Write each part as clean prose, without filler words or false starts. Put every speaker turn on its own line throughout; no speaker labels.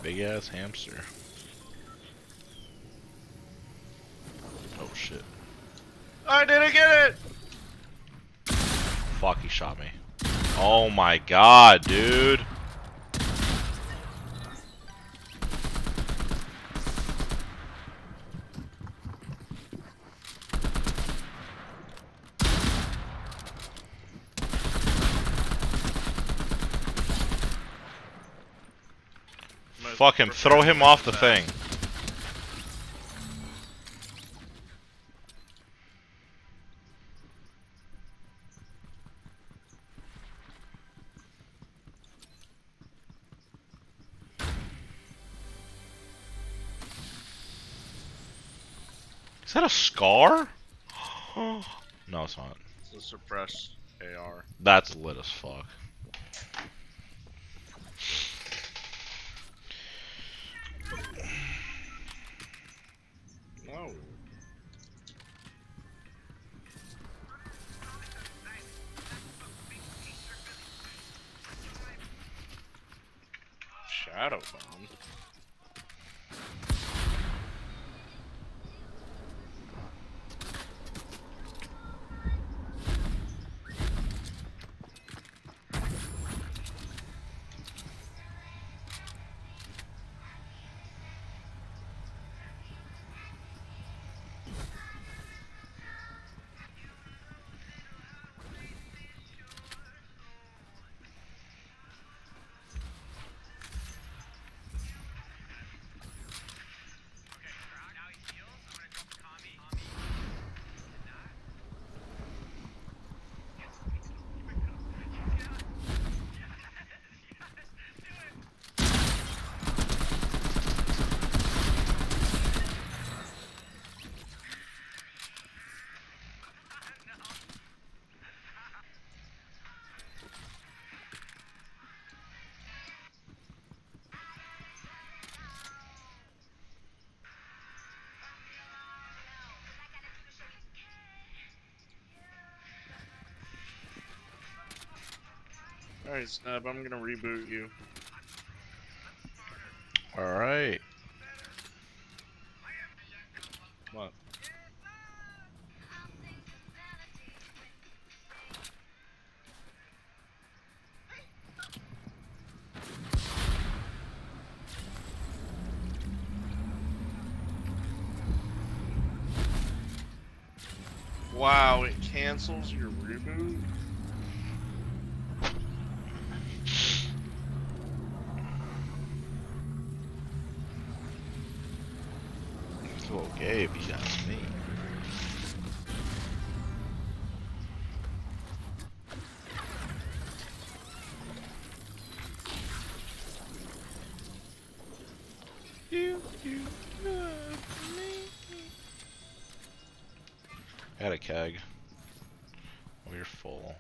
big ass hamster. Oh shit.
I didn't get it!
Fuck, he shot me. Oh my god, dude. Fuck him, throw him off the thing. Is that a scar? No, it's not.
It's a suppressed AR.
That's lit as fuck.
No. Shadow bomb. Alright, Snub, I'm gonna reboot you.
Alright.
What? Wow, it cancels your reboot?
It's a little gay if you ask me. You love me. I got a keg. Oh, you're full.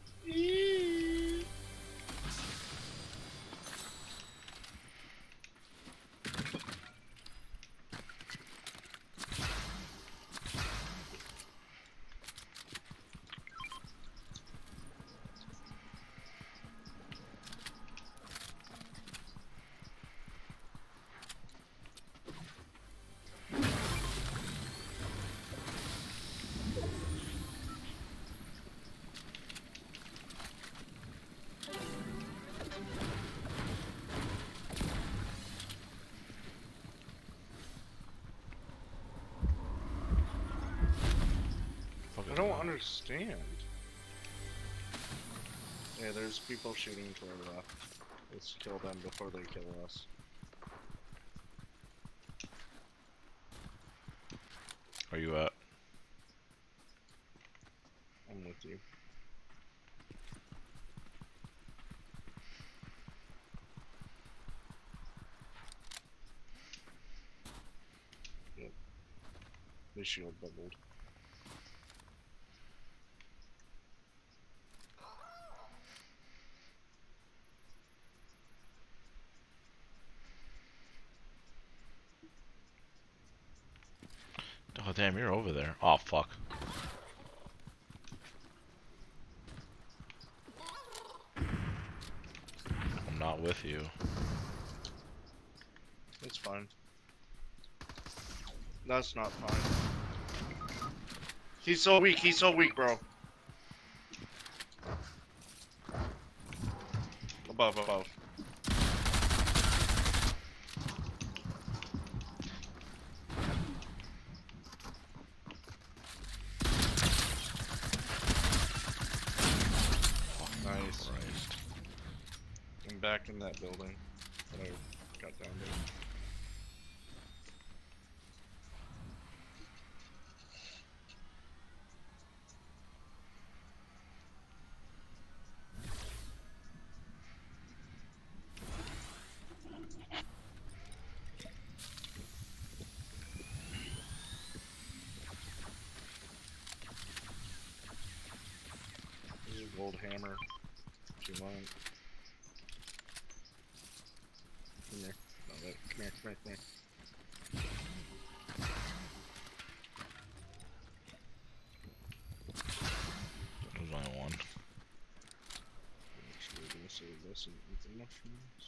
I don't understand. Yeah, there's people shooting to our left. Let's kill them before they kill us.
Where you at?
I'm with you. Yep. The shield bubbled.
Oh damn, you're over there. Oh fuck. I'm not with you.
It's fine. That's not fine. He's so weak, bro. Above. Nice.
Christ.
I'm back in that building that I got down there. This is a gold hammer. If you want. Come here. No, wait. Come here.
There's only one.
Actually, we're gonna save this and eat the mushrooms.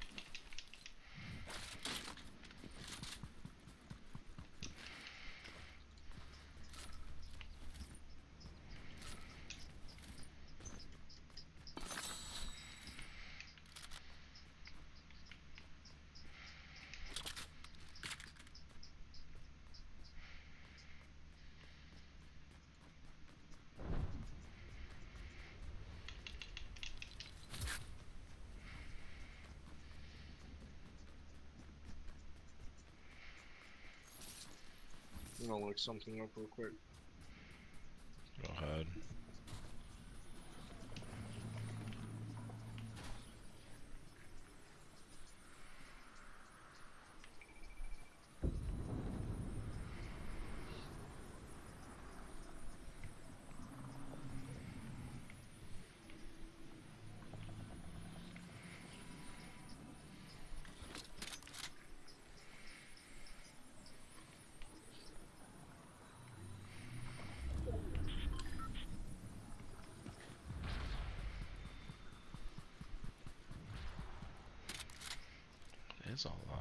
I'm gonna look something up real quick.
Go ahead. It's a lot.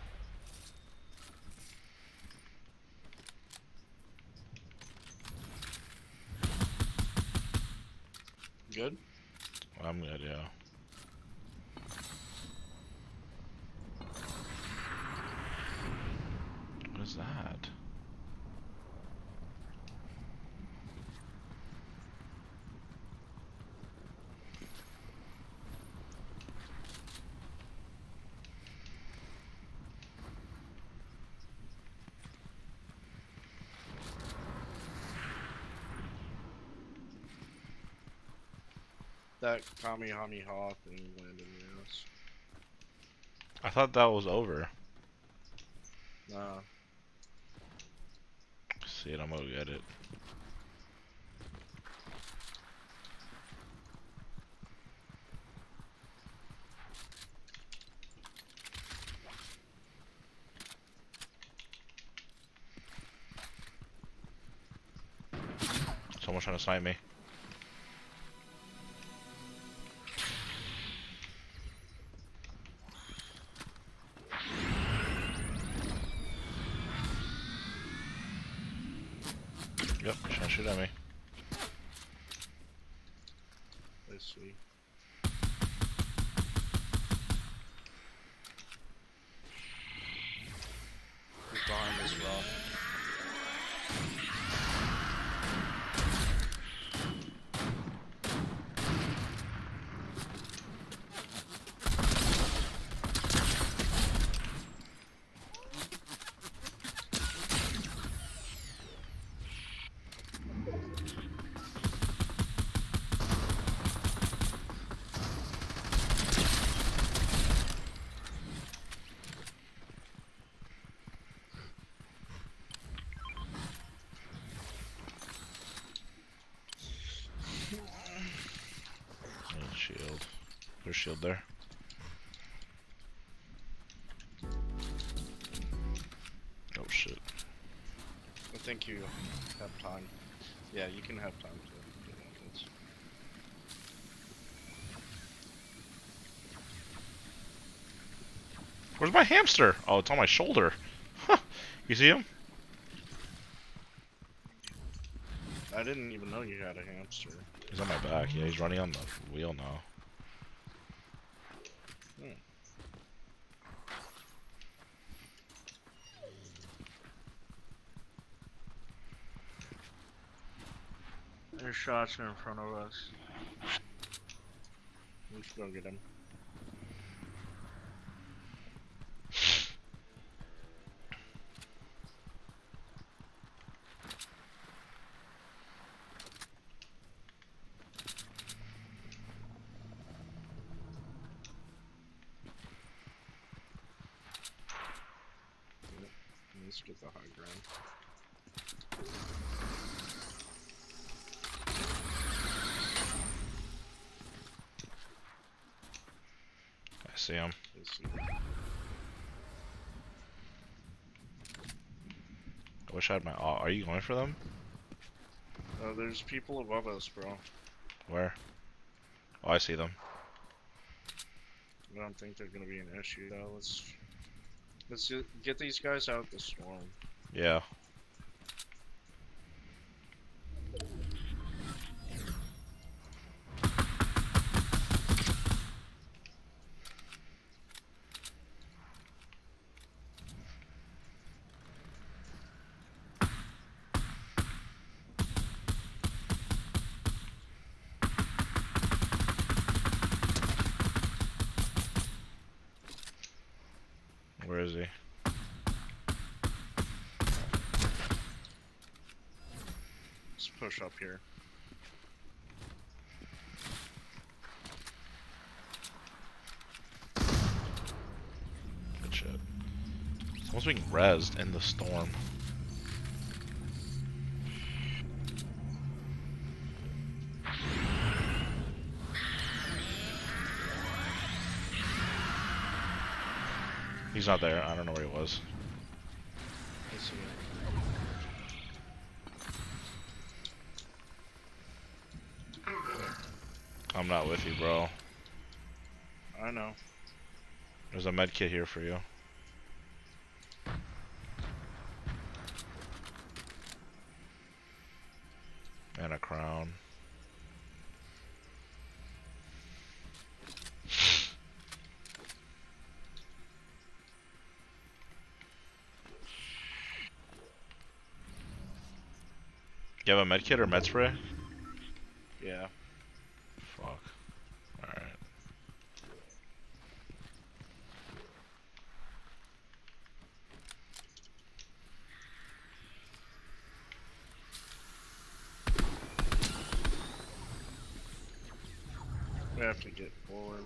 Good?
I'm good, yeah. What is that?
That Kamehameha thing landed in your ass.
I thought that was over.
Nah.
See it, I'm gonna get it. Someone's trying to snipe me. Yep, he's trying to shoot at me.
I see. He's behind this rock.
Shield. There's shield there. Oh shit.
I think you have time. Yeah, you can have time to get on this.
Where's my hamster? Oh, it's on my shoulder. Huh. You see him?
I didn't even know you had a hamster.
He's on my back. Yeah, he's running on the wheel now.
Hmm.
There's shots in front of us.
We should go get him. Let's get the high ground.
I see him.
Let's see.
I wish I had my. Are you going for them?
There's people above us, bro.
Where? Oh, I see them.
I don't think they're gonna be an issue though. Let's get these guys out of the storm.
Yeah. Where is he?
Let's push up here.
Good shit. Someone's being rezzed in the storm. He's not there. I don't know where he was.
Let's see.
I'm not with you, bro.
I know.
There's a med kit here for you. And a crown. You have a med kit or med spray?
Yeah.
Fuck. Alright.
We have to get forward.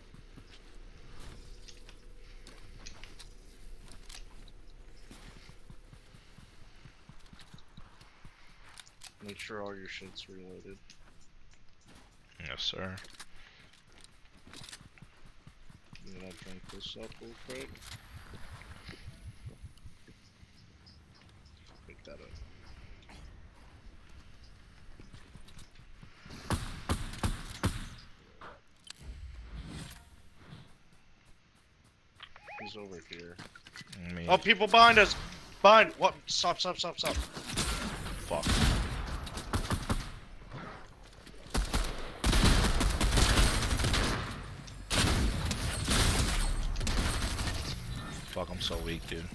Make sure all your shit's reloaded.
Yes, sir.
I'm gonna drink this up real quick. Pick that up. He's over here.
Me.
Oh, people behind us! Behind! What? Stop, stop, stop, stop.
Fuck. Fuck, I'm so weak, dude.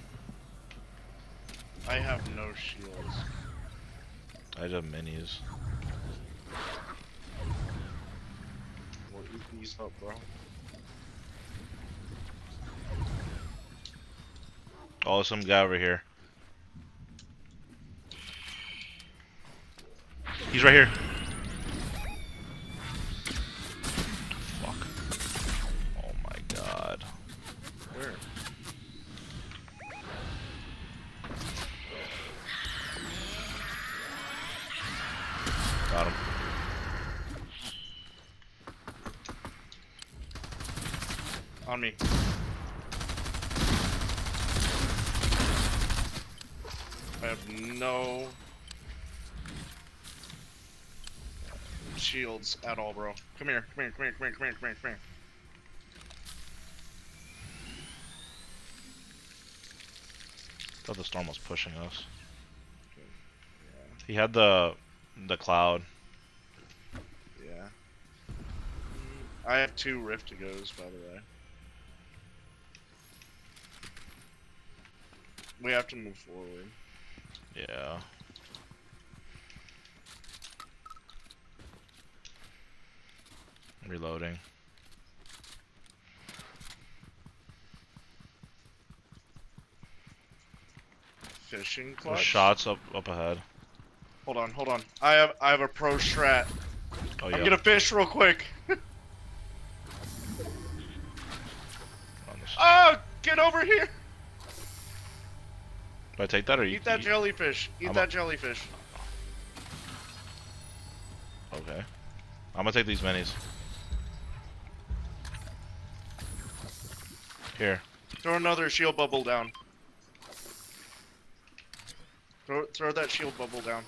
I have no shields.
I just have minis.
Well, ease up, bro.
Oh, there's some guy over here. He's right here. Fuck. Oh my god.
Where?
Got him.
On me. I have no shields at all, bro. Come here, come here, come here, come here, come here, come here, come here.
Thought the storm was pushing us.
Yeah.
He had the cloud.
Yeah. I have 2 Rift to goes, by the way. We have to move forward.
Yeah. Reloading.
Fishing
There's
clutch.
shots up ahead.
Hold on. I have a pro strat.
Oh
I'm
yeah.
gonna fish real quick.
On this-
Oh, get over here!
Do I take that or
Eat that jellyfish. Eat
I'm
that jellyfish.
Okay. I'm gonna take these minis. Here.
Throw another shield bubble down. Throw that shield bubble down.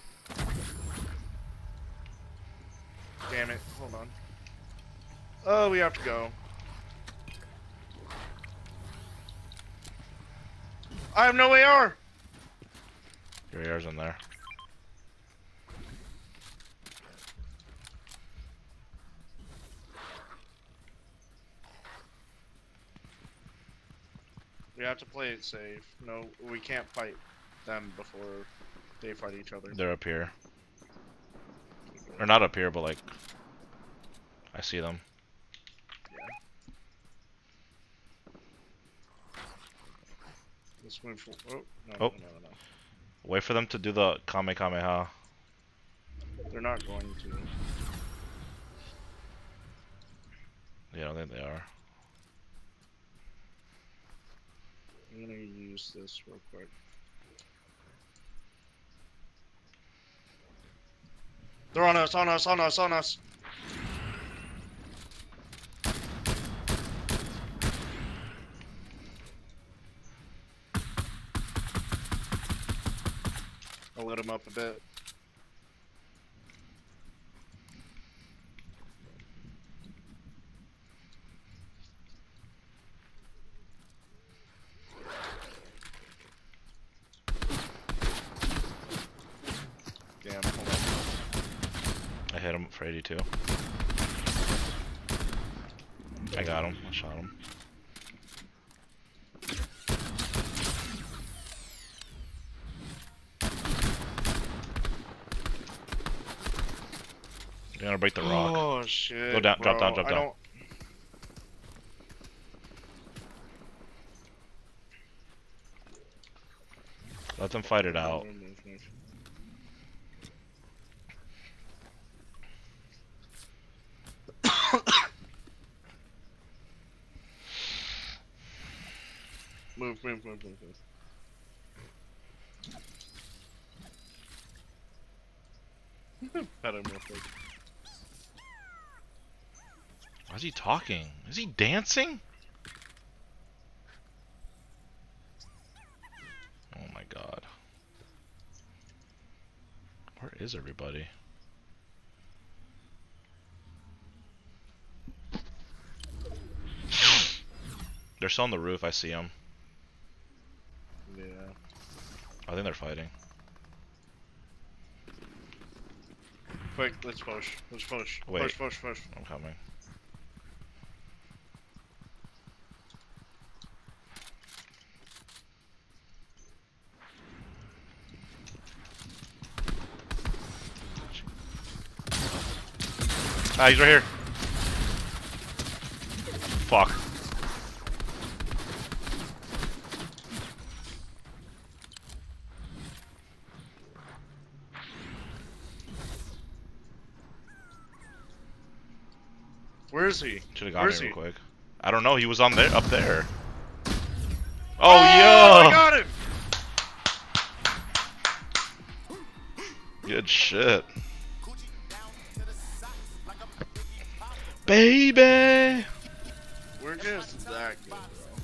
Damn it. Hold on. Oh, we have to go. I have no AR!
Your AR's in there.
We have to play it safe. No, we can't fight them before they fight each other.
They're up here. Or not up here, but like I see them.
Let's move forward. Oh, no,
Oh.
no.
Wait for them to do the Kamehameha.
They're not going to.
Yeah, I don't think they are.
I'm gonna use this real quick. They're on us, on us. I'll let him up a bit. Damn, hold on.
I hit him for 82. I got him. I shot him. You're gonna break the rock.
Oh shit.
Go down, drop
bro.
down, drop
I
down.
don't-
Let them fight it out.
Move. Pet him real quick.
Why is he talking? Is he dancing? Oh my god. Where is everybody? They're still on the roof, I see them.
Yeah.
I think they're fighting.
Quick, let's push.
Wait.
Push.
I'm coming. Ah, he's right here. Fuck.
Where is he?
Should've
Where
got
is
me
he?
real quick. I don't know, he was on there, up there. Oh,
I
yeah!
got him!
Good shit. Baby!
We're just that good, bro.